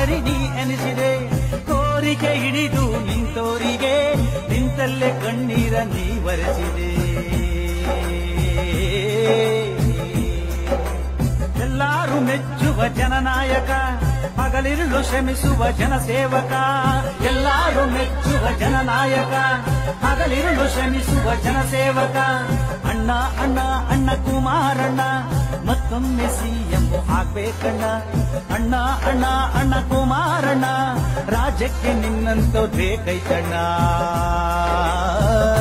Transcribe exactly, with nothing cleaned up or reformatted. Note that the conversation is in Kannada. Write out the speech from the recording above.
ನೀ ಎನಿಸಿದೆ ಕೋರಿಕೆ ಹಿಡಿದು ನಿಂತೋರಿಗೆ ನಿಂತಲ್ಲೇ ಕಣ್ಣೀರ ನೀ ಒರೆಸಿದೆ. ಎಲ್ಲಾರು ಮೆಚ್ಚುವ ಜನನಾಯಕ ಹಗಲಿರುಳು ಶ್ರಮಿಸುವ ಜನಸೇವಕ. ಎಲ್ಲಾರು ಮೆಚ್ಚುವ ಜನನಾಯಕ ಹಗಲಿರುಳು ಶ್ರಮಿಸುವ ಜನಸೇವಕ. ಅಣ್ಣ ಅಣ್ಣ ಅಣ್ಣ ಕುಮಾರಣ್ಣ ಮತ್ತೊಮ್ಮೆ ಸಿಎಂ ಆಗ್ಬೇಕಣ್ಣ. ಅಣ್ಣ ಅಣ್ಣ ಅಣ್ಣ ಕುಮಾರಣ್ಣ ರಾಜ್ಯಕ್ಕೆ ನಿನ್ನಂತ ಬೇಕೈತಣ್ಣ.